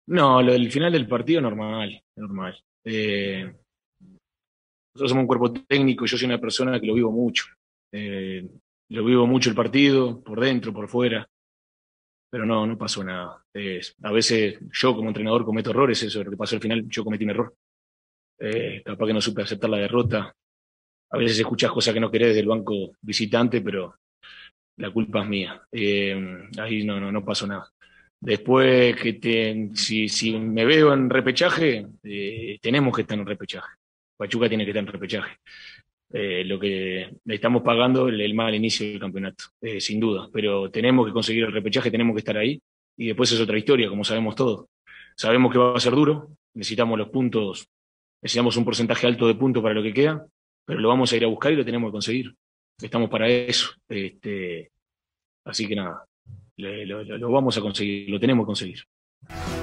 No, lo del final del partido normal, normal. Nosotros somos un cuerpo técnico, yo soy una persona que lo vivo mucho. Eh, lo vivo mucho el partido, por dentro, por fuera, pero no, no pasó nada. A veces yo como entrenador cometo errores, eso es lo que pasó al final, yo cometí un error. Capaz que no supe aceptar la derrota. A veces escuchás cosas que no querés del banco visitante, pero la culpa es mía. Ahí no, no, no pasó nada. Después si me veo en repechaje, tenemos que estar en repechaje. Pachuca tiene que estar en repechaje. Lo que le estamos pagando el mal inicio del campeonato, sin duda. Pero tenemos que conseguir el repechaje, tenemos que estar ahí. Y después es otra historia, como sabemos todos. Sabemos que va a ser duro, necesitamos los puntos, necesitamos un porcentaje alto de puntos para lo que queda, pero lo vamos a ir a buscar y lo tenemos que conseguir. Estamos para eso. Así que nada, lo vamos a conseguir, lo tenemos que conseguir.